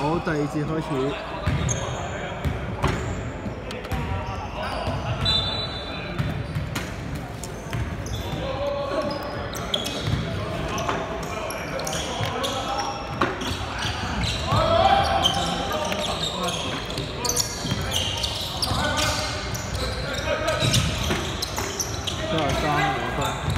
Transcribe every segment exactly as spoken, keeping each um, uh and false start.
好，第二節開始。七十三攞分。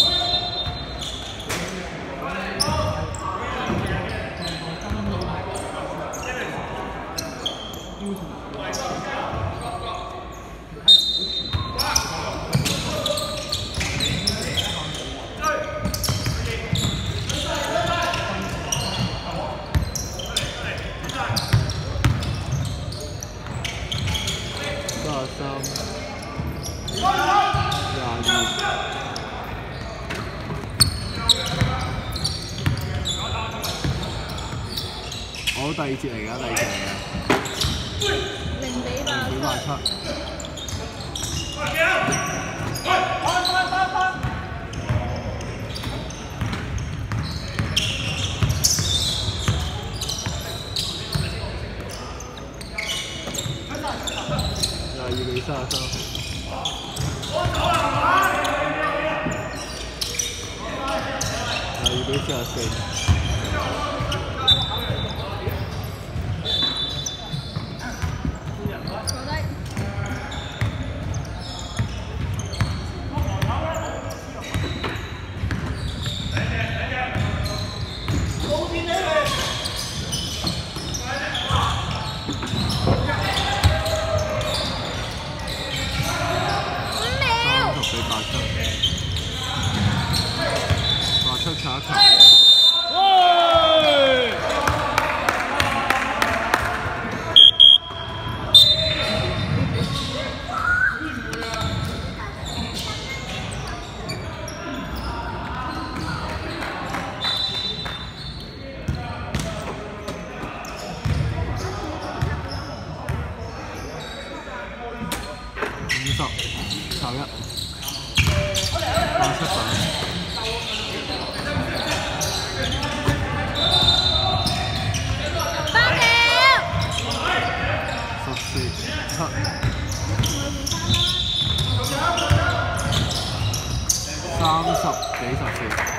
好，第二節嚟㗎，第二節嚟㗎。零比八七。零比八七。廿二比三十三。廿二比四十四。 查一查。喂！五十，查一，八七分。 三十比十四。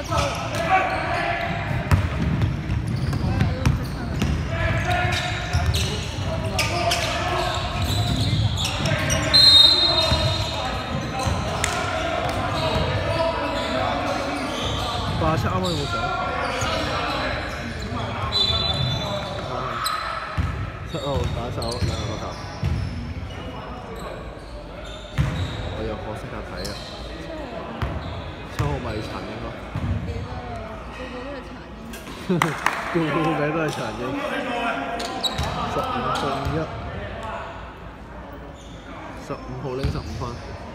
八七啱啱有冇上？七號打手兩個頭，我又學識下睇啊！七號咪陳英咯，個個名都係陳英，十五中一，十五號拎十五分。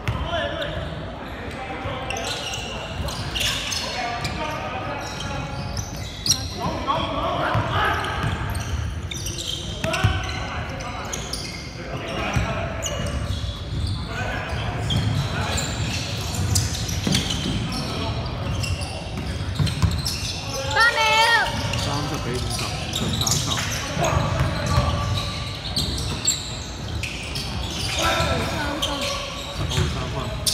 俾五十，五十打球。十號三分。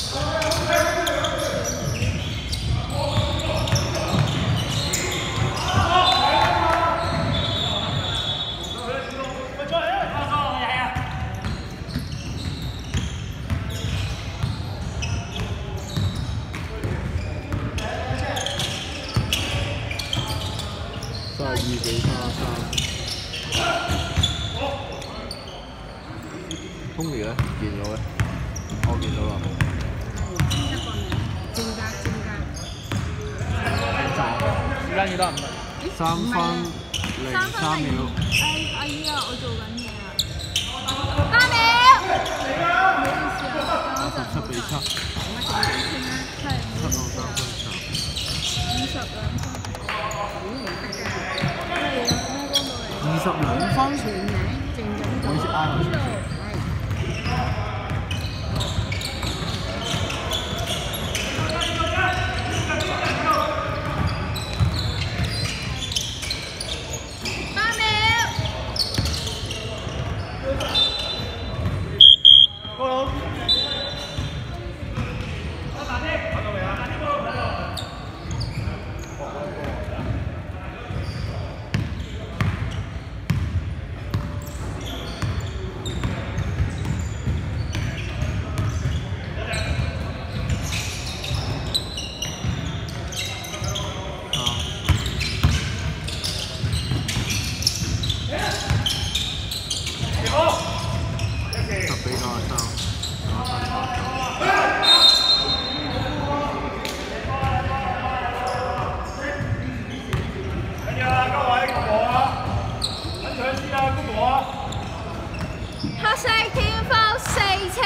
三二比三三。Tony 咧見咗嘅，我見到啦。 一個人，正格正格。 時間幾多？ 三分零三秒。 哎阿姨啊，我做緊嘢啊。八秒。唔好意思啊， 十七比七。 我整幾千啦，係。 七號三分球。 五十兩分。 二十兩分， 全名正正好似啱好似。 八秒。 過佬。 黑色天荒四車。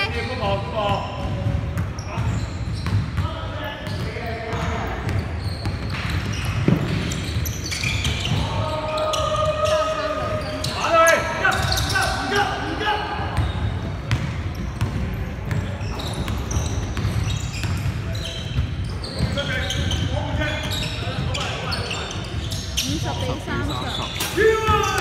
五十比三十。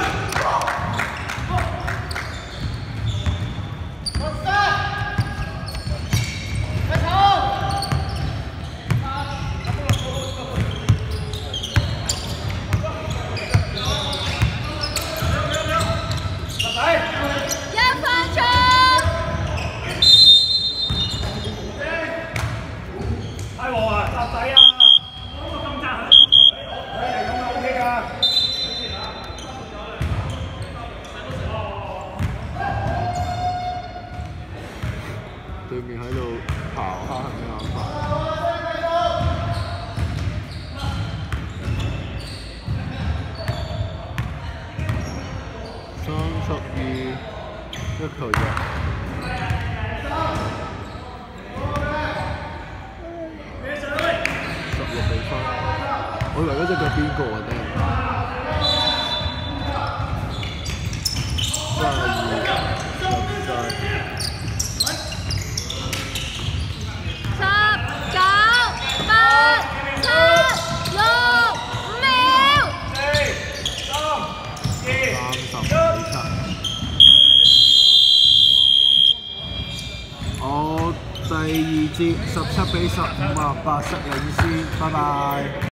對面喺度咆哮係咩諗法？三十二，一球入。十六比分，我以為嗰隻腳邊個啊？真係。三十二，十三。我就第二節十七比十五啊，白色領先，拜拜。